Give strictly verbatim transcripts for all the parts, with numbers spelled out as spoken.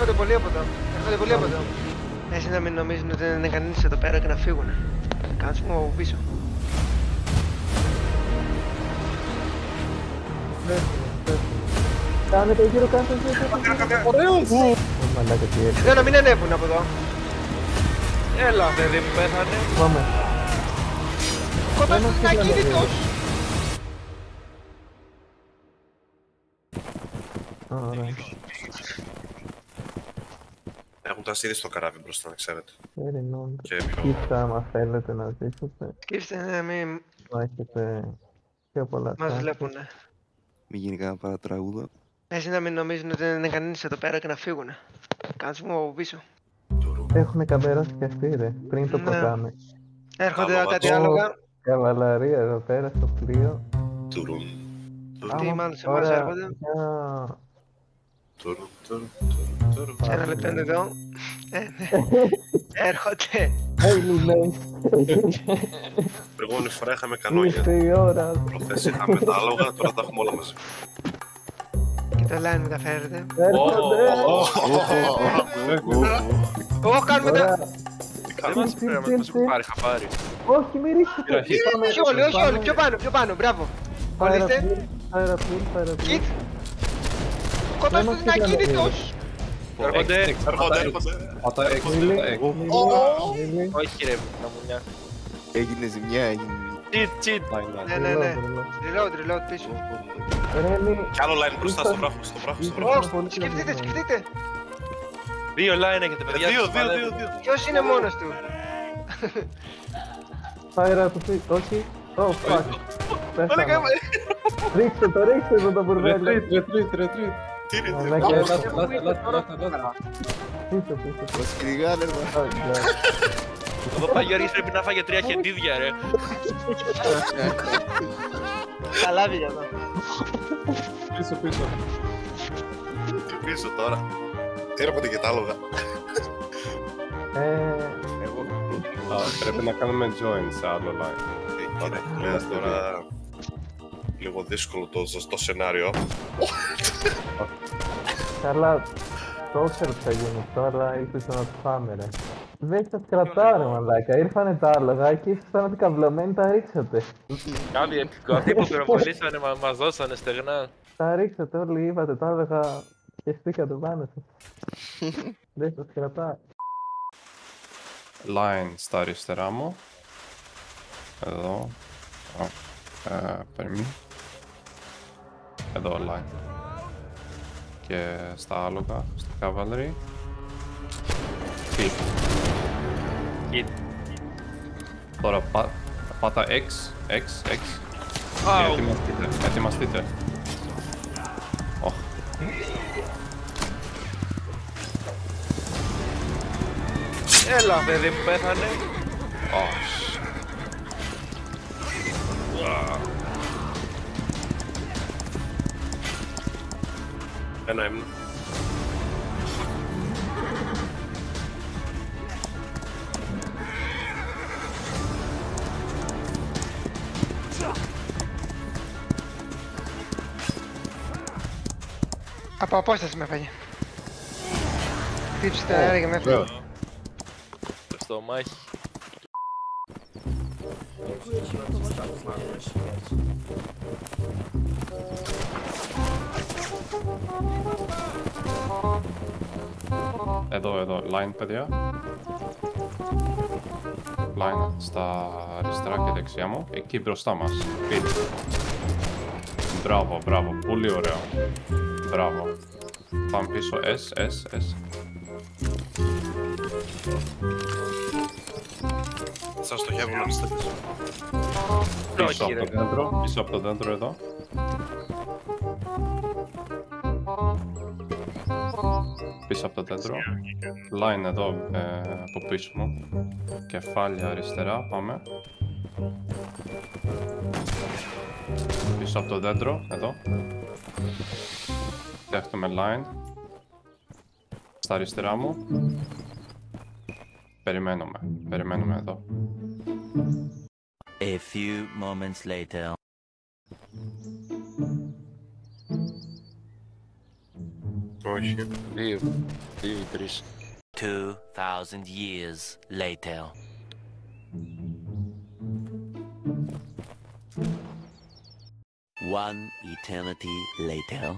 Έρχονται πολύ από εδώ. Έρχονται πολύ από εδώ. Έτσι να μην νομίζουν ότι δεν είναι κανείς εδώ πέρα και να φύγουν. Κάτσουμε από πίσω. Κάνε το γύρο, κάνε το γύρο. Ωραίος! Μαλάκα τι έτσι. Θέλω να μην ανέβουν από εδώ. Έλα, παιδί μου, πέθανε. Πάμε. Κοντά στον ακίνητος. Ωραία. Έχουν τα στήρι στο καράβι μπροστά, να ξέρετε. Περινόν. Και πιο... Κοίτα, άμα θέλετε να ζήσετε, Σκύψτε, ναι, μην να έχετε πιο πολλά μας chance. βλέπουνε. Μην γίνει κανένα παρατράγουδο. Έτσι να μην νομίζουν ότι δεν είναι κανείς εδώ πέρα και να φύγουνε. Κάτσουμε από πίσω. Έχουνε καμπεράσει και αυτοί ρε, πριν το Ναι. ποτάμι. Έρχονται Άλογα. κάτι άλογα. Καβαλαρία εδώ πέρα στο πλοίο. Τουρουν. Τι Άμα- μάλλον σε εμάς ωραία, έρχονται. μια- Τουρουν, τουρουν, τουρουν, τουρουν. Ένα λεπτό είναι εδώ. Ε, ναι. Έρχονται. Hey, Λινέης. Προηγούμενη φορά είχαμε κανόνια. Ήρθε η ώρα. Προχθές είχαμε τα άλογα, τώρα τα έχουμε όλα μαζί. Και το line μεταφέρεται. Έρχονται. Ω, κάνουμε τα... Ωραία. Τι Δεν κάνουμε. μας πρέπει, μας έχουν πάρει χαμπάρι. Όχι, μη ρίξετε. Πειραχή. Πάμε, Όχι όλοι, όχι πάμε. όλοι. Πιο πάνω, πιο πάνω. Μπράβο. Κολλήστε. Αεραπλήρ, αεραπλήρ, αεραπλήρ. Κιτ. Κοντά Δεν μας στον πήγανε ακίνητος. Έρχονται. Έρχονται, έρχονται. Πάτα έξω, Μίλη, πάτα έξω. μίλη, μίλη. Όχι ρε, να μου μια. Έγινε ζημιά, έγινε. Cheat, cheat. Ναι, ναι, ναι. Reload, Reload, reload πίσω. Ρέμι, Κι άλλο line μπροστά στο βράχο, στο βράχο, στο βράχο. Ήρθα πολύ Σκεφτείτε, κρατημένο. σκεφτείτε. Δύο line έχετε Ε, παιδιά. Δύο, τους δύο, παλεύω. δύο, δύο. Ποιος είναι μόνος του. Αεραπλήρ, όχι. Oh, fuck. Έλεγα, Πέθανα. Ρίξτε το, ρίξτε το το μπουρδέλο. Retreat, retreat, retreat. τι είναι, τι είναι. Μαλάκα, Λάτα, πίσω, λάτα, λάτα, λάτα, λάτα. πίσω, πίσω. Μας κυνηγάνε, μα. Oh, God. Εδώ Παγιώρης πρέπει να φάγε τρία χεντίδια ρε. Καλά πήγα εδώ. Πίσω, πίσω. Τι πίσω τώρα. Τι έρχονται και τα άλογα. Ε, Α, πρέπει να κάνουμε join σε άλλο line. Ωραία, λέω τώρα λίγο δύσκολο το ζωστό σενάριο. Καλά, το ήξερα ότι θα γίνει αυτό, αλλά ήλπιζα να το φάμε, ρε. Δεν σας κρατάω, ρε μαλάκα. Ήρθανε τα άλογα και ήσασταν ότι καυλωμένοι τα ρίξατε. Άλλοι αυτοί που πυροβολήσανε μα- μας δώσανε στεγνά. Τα ρίξατε όλοι, είπατε τα άλογα και στήκατε πάνω σας. Δεν σας κρατάω. Line στα αριστερά μου. Εδώ. Α, ε, περίμενε. Εδώ line. Και στα άλογα, στο cavalry. Hit. Hit. Τώρα πά, πάτα X, X, X. Αου. Ετοιμαστείτε, ετοιμαστείτε. Οχ. Έλα παιδί μου πέθανε. Αχ. Ένα έμεινε. Από απόσταση με έφαγε. Χτύψε τα αέρα και με έφαγε. Το στομάχι. Εδώ, εδώ, line παιδιά. Line στα αριστερά και δεξιά μου. Εκεί μπροστά μας. Πείτε. Μπράβο, μπράβο. Πολύ ωραίο. Μπράβο. Πάμε πίσω. S, S, S. Σας στοχεύουν να είστε πίσω. Πίσω Όχι, από ρε. το δέντρο. Πίσω από το δέντρο εδώ. Πίσω από το δέντρο. Line εδώ ε, από πίσω μου. Κεφάλια αριστερά. Πάμε. Πίσω από το δέντρο. Εδώ. Δέχτομαι line. Στα αριστερά μου. Περιμένουμε. Περιμένουμε εδώ. A few moments later. Όχι. Δύο. Δύο ή τρεις. Two thousand years later. One eternity later.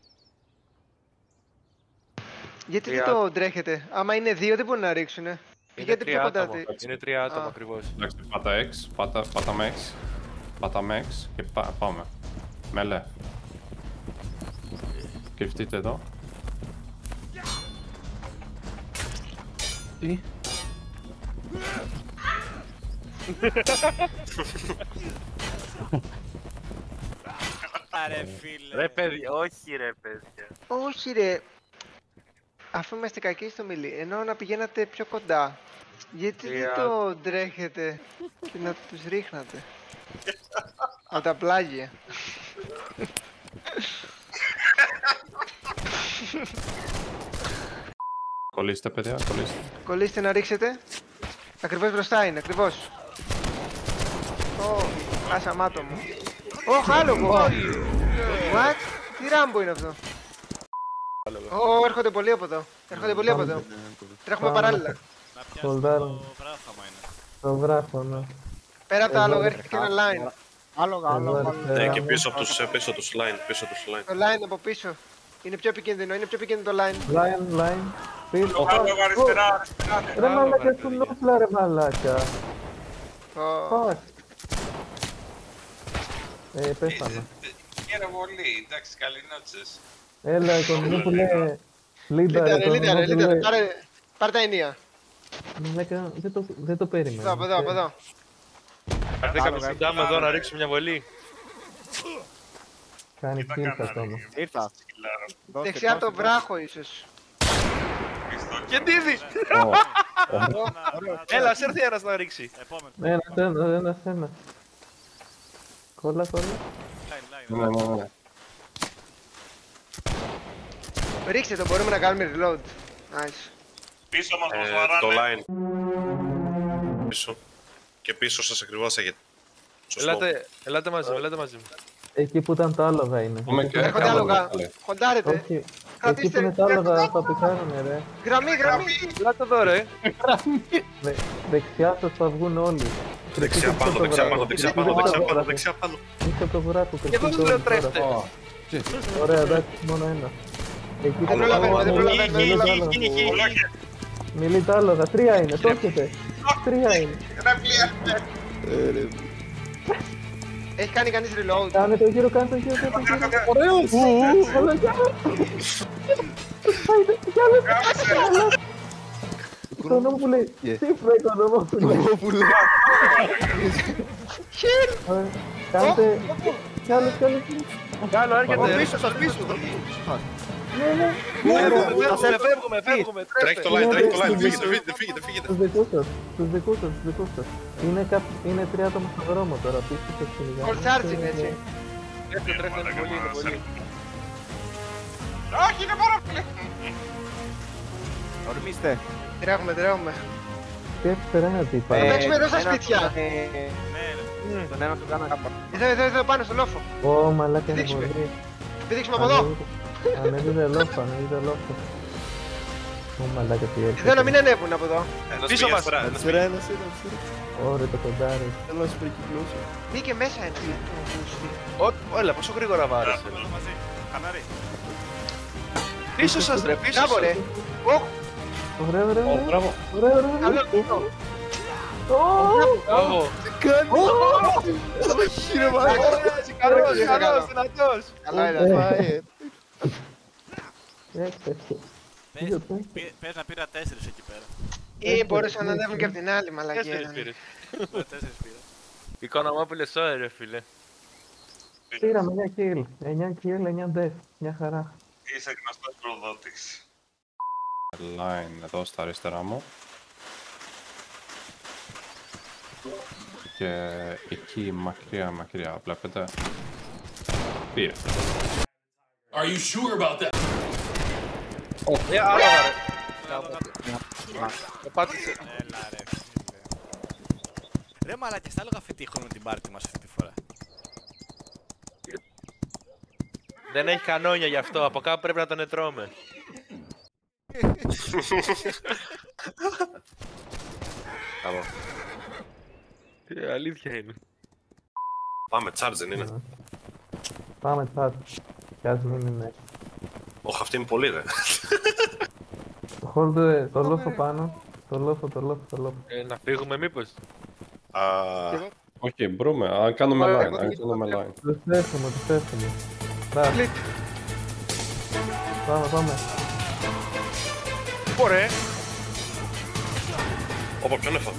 Γιατί δεν το τρέχετε, άμα είναι δύο δεν μπορεί να ρίξουνε. Είναι Πήγατε πιο τρία κοντά. άτομα. τη- Είναι τρία άτομα Α. ακριβώς. Εντάξει, πάτα X, πάτα, πάταμε X. Πάταμε X και πά, πάμε. Μελέ. Κρυφτείτε εδώ. Τι? Ρε παιδιά, όχι ρε παιδιά. Όχι ρε, αφού είμαστε κακοί στο μιλί, ενώ να πηγαίνατε πιο κοντά. Γιατί δεν Τρία. το τρέχετε και να τους ρίχνατε. Από τα πλάγια. Κολλήστε παιδιά, κολλήστε. Κολλήστε να ρίξετε. Ακριβώς μπροστά είναι, ακριβώς. Ω, χάσαμε άτομο. Ω, άλογο! What? Τι ράμπο είναι αυτό? Ω, έρχονται πολλοί από εδώ. Έρχονται πολλοί από εδώ. Τρέχουμε Πάμε. παράλληλα. Σολδάρουν. Το βράχο, ναι. Πέρα από τα άλογα έρχεται και ένα line. Άλογα, Εδώ άλογα. αριστερά Ναι, και μου. πίσω από τους, ε, πίσω από τους line, πίσω από τους line. Το line από πίσω. Είναι πιο επικίνδυνο, είναι πιο επικίνδυνο το line. Line, line. Πίσω. Άλογα αριστερά, Ρε μαλάκα, σου νόφλα ρε μαλάκα. Ω, Fuck. Ε, πέθανα. Κύριε Βολή, εντάξει, καληνότσες. Έλα, Οικονομόπουλε. Λίνταρε, Λίταρε, λίταρε, λίταρε. Οικονομόπουλε. Πάρε, πάρε τα ενία. Μαλάκα, δεν το, δεν το περίμενα. Εδώ, από εδώ, από εδώ. Πάρτε κάποιος συντάμε εδώ να ρίξουμε μια βολή. Κάνει kills ακόμα. Ήρθα. Δώστε, Δεξιά δώστε, το βράχο ίσως. Και ντίδι! Έλα, ας έρθει ένας να ρίξει. Ένας, ένας, ένας, ένας. Κόλλα, κόλλα. Ναι, ναι, ναι. Ρίξτε το, μπορούμε να κάνουμε reload. Nice. Πίσω μας μας Ε, το βαράνε. line. Πίσω. Και πίσω σας ακριβώς έχετε. Σωστό. Ελάτε, ελάτε μαζί μου, ελάτε μαζί μου. Εκεί που ήταν τα άλογα είναι. Πάμε και Έρχονται κάμερα, άλογα. καλέ. Χοντάρετε. Όχι. Εκεί Κρατήστε. που είναι τα άλογα θα πηχάνουνε ρε. Γραμμή, γραμμή. Ελάτε εδώ ρε. Δε- Δεξιά σας θα βγουν όλοι. Δεξιά πάνω, δεξιά πάνω, δεξιά πάνω, δεξιά πάνω, δεξιά πάνω. Είσαι από το βράχο, Και εδώ κρυφτείτε δεν όλοι τρέχετε. τώρα. Ωραία, εντάξει, μόνο ένα. Εκεί Δεν που προλαβαίνουμε, δεν μιλεί- προλαβαίνουμε. μιλεί δεν τα προλαβαίνουμε. άλογα. Μιλεί τα άλογα, τρία είναι, το έχετε. Τρία είναι. Έχει κάνει κανείς reload. Κάνε το γύρο, κάνε το γύρο, κάνε το γύρο. Ωραίος! Όλα γεια! Άιντε, κι άλλος! Οικονόμοπουλε, σύμφωνα Οικονόμοπουλε. Ωραία, κάντε... Κι άλλος, κι άλλος. Κι άλλο έρχεται. Πίσω σας, πίσω. Φεύγουμε, φεύγουμε, φεύγουμε. Τρέχει το line, τρέχει το line. Φύγετε, φύγετε, φύγετε, φύγετε. Τους δικούς σας, τους δικούς σας, τους δικούς σας. Είναι, κά... είναι τρία άτομα στον δρόμο τώρα, πίσω στο κυνηγά. All charging έτσι. Τρέχτε, τρέχτε, είναι πολύ, είναι πολύ. Όχι, είναι πάρα πολύ. Ορμήστε. Τρέχουμε, τρέχουμε. Τι έφερα ένα τύπα. Ε, παίξουμε εδώ στα σπίτια. Τον ένα του κάνα κάπα. Εδώ, εδώ, εδώ, πάνω στο λόφο. Ω, μαλάκα είναι Δείξουμε. πολύ. Πηδήξουμε από εδώ. Ανέβηκε λόφο, ανέβηκε λόφο. Ω, μαλάκα τι έρχεται. Εδώ να μην ανέβουν από εδώ. Ένας Πίσω πήγε μας. αριστερά, ένας Αριστερά, ένας, ένας. Ωραία το κοντάρι. Θέλω να σου περικυκλώσω. Μπήκε μέσα ένα. Ω, έλα, πόσο γρήγορα βάρεσε. Πίσω σας ρε, πίσω Μπράβο ρε. σας. Οχ, Ωραία, ωραία, Ω, ωραία. μπράβο. Ωραία, ωραία, καλό ωραία. αυτό. Μπράβο. Όχι ρε μαλάκα. Καλός, Καλό. καλός, δυνατός. Καλά ήταν. Πάει. Έξεξε. Πες να πήρα τέσσερις εκεί πέρα. Ή μπορούσαν να ανέβουν και από την άλλη μαλακία. Τέσσερις ήταν. πήρες. Τέσσερις πήρα. Οικονομόπουλες ώρα ρε φίλε. Πήραμε εννιά kill. εννιά kill, εννιά death. Μια χαρά. Είσαι γνωστός προδότης. Line εδώ στα αριστερά μου. Και εκεί μακριά μακριά βλέπετε. Πήρε. Ε, άλογα ρε. Το πάτησε. Έλα ρε φίλε. Ρε μαλάκες, τα άλογα φετύχουν με την πάρτι μας αυτή τη φορά. Δεν έχει κανόνια γι' αυτό, από κάπου πρέπει να τον ετρώμε. Καλό. Τι αλήθεια είναι. Πάμε, charge δεν είναι. Πάμε chat. Κι ας μην είναι. Όχι, αυτή είναι πολύ ρε. Hold the- το λόφο πάνω. Το λόφο, το λόφο, το λόφο. Ε, να φύγουμε μήπως. Α, Όχι, μπορούμε. Αν κάνουμε Ωραία, line, εγώ αν δεν- κάνουμε line. Τους πέφτουμε, τους πέφτουμε. Μπράβο. Κλικ. Πάμε, πάμε. Ωραία. όπα, ποιον έφαγε.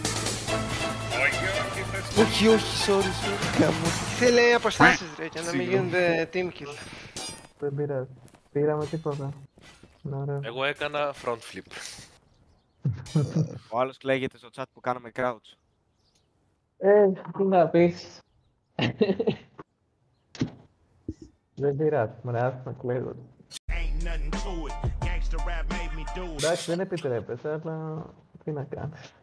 Όχι, όχι, sorry, sorry. Καμώ. Θέλει αποστάσεις ρε, για να μην γίνονται team kill. Δεν πειράζει. Πήραμε τίποτα. Ναι, ωραία. Εγώ έκανα front flip. Ο άλλος κλαίγεται στο chat που κάναμε crouch. Ε, τι να πεις. Δεν πειράζει, μωρέ, ας να κλαίγονται. Εντάξει, δεν επιτρέπεται, αλλά τι να κάνεις.